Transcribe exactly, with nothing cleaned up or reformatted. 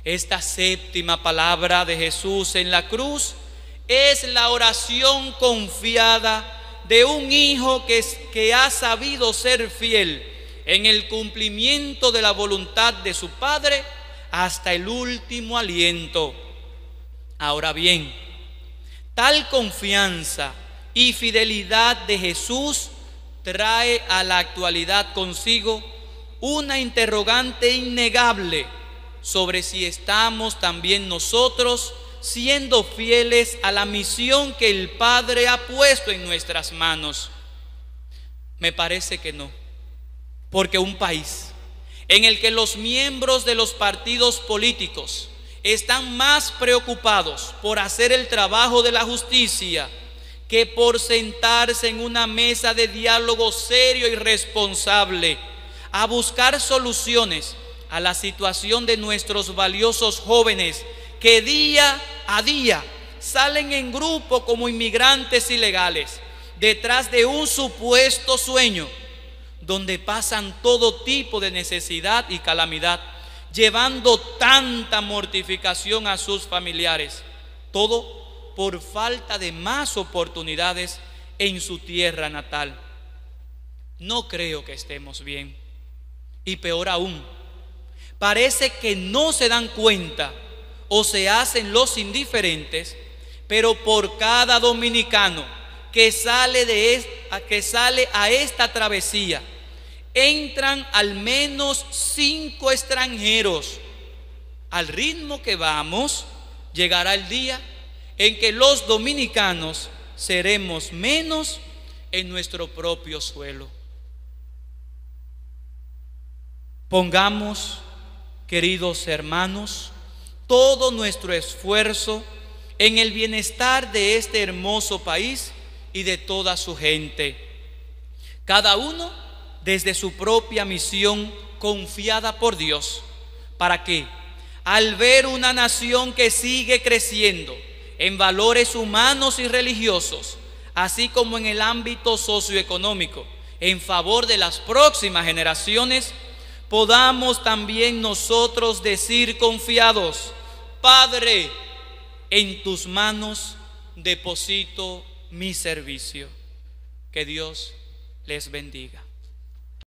Esta séptima palabra de Jesús en la cruz es la oración confiada de un hijo que, es, que ha sabido ser fiel en el cumplimiento de la voluntad de su Padre hasta el último aliento. Ahora bien, tal confianza y fidelidad de Jesús trae a la actualidad consigo una interrogante innegable sobre si estamos también nosotros siendo fieles a la misión que el Padre ha puesto en nuestras manos. Me parece que no, porque un país en el que los miembros de los partidos políticos están más preocupados por hacer el trabajo de la justicia que por sentarse en una mesa de diálogo serio y responsable a buscar soluciones a la situación de nuestros valiosos jóvenes que día a día salen en grupo como inmigrantes ilegales detrás de un supuesto sueño donde pasan todo tipo de necesidad y calamidad, llevando tanta mortificación a sus familiares, todo por falta de más oportunidades en su tierra natal. No creo que estemos bien, y peor aún, parece que no se dan cuenta o se hacen los indiferentes, pero por cada dominicano que sale, de esta, que sale a esta travesía, entran al menos cinco extranjeros. Al ritmo que vamos, llegará el día en que los dominicanos seremos menos en nuestro propio suelo. Pongamos, queridos hermanos, todo nuestro esfuerzo en el bienestar de este hermoso país y de toda su gente, cada uno desde su propia misión confiada por Dios, para que, al ver una nación que sigue creciendo en valores humanos y religiosos, así como en el ámbito socioeconómico, en favor de las próximas generaciones, podamos también nosotros decir confiados: Padre, en tus manos deposito mi servicio. Que Dios les bendiga.